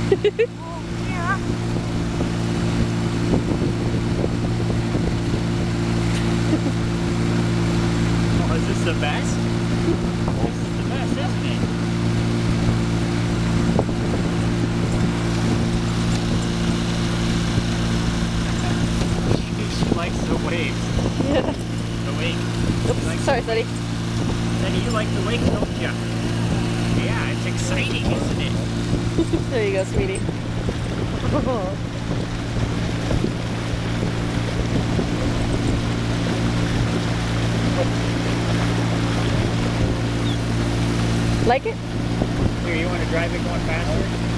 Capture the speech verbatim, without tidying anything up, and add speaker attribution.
Speaker 1: yeah.
Speaker 2: Oh, is this the best? This is the best, isn't it? she, she likes the waves.
Speaker 3: Yeah.
Speaker 2: The wake.
Speaker 3: Oops,
Speaker 2: Likes
Speaker 3: sorry,
Speaker 2: the
Speaker 3: Seti.
Speaker 2: wake. Seti, you like the wake, don't you? Yeah, it's exciting, isn't it?
Speaker 3: There you go, sweetie. Like it?
Speaker 2: Here, you want to drive it going faster?